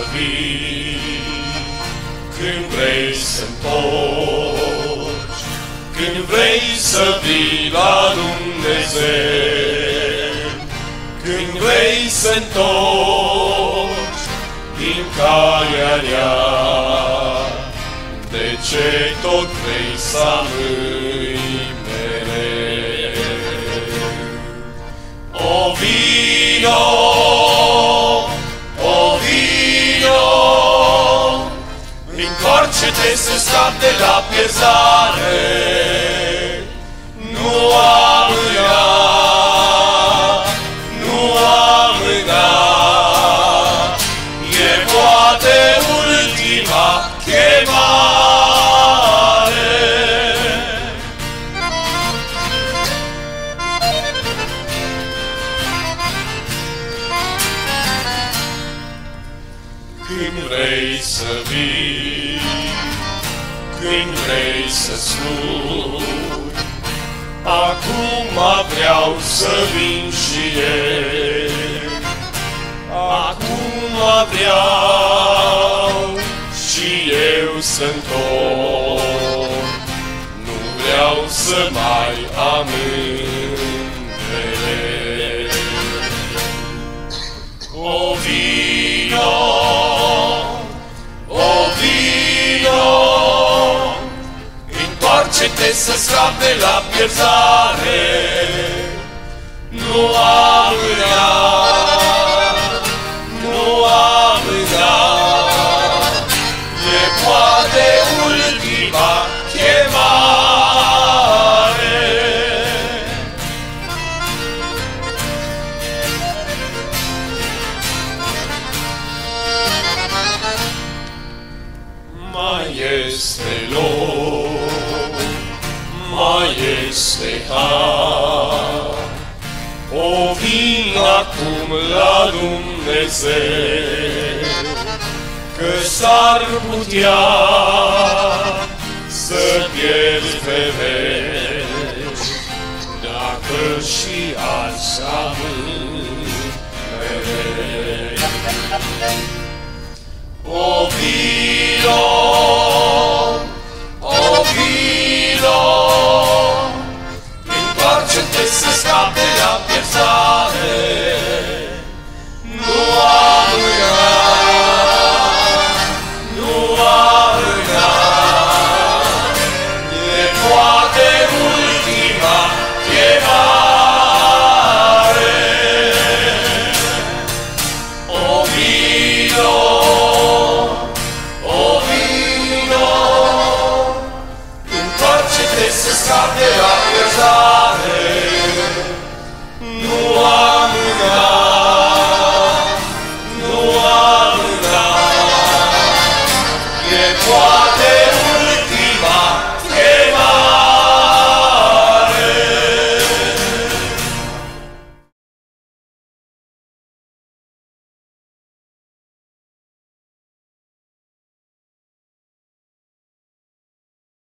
vii, când vrei să întorci, când vrei să vii la Dumnezeu, când vrei să întorci din calea rea, de ce tot vrei să amâi mereu? O vino, o vino, întoarce-te să scapi de la pierzare, nu amâna, nu amâna, e poate ultima chemare. Când vrei să vii, când vrei să spui, acum vreau să vin și eu, acum vreau și eu să întorc, nu vreau să mai amân mereu. O vino, o vino, întoarce-te să scapi de la pierzare, nu amâna, nu amâna, e poate ultima chemare. Mai este loc, mai este har, o vin acum la Dumnezeu, că s-ar putea să pierzi pe veci, dacă și azi amâni mereu. O vino,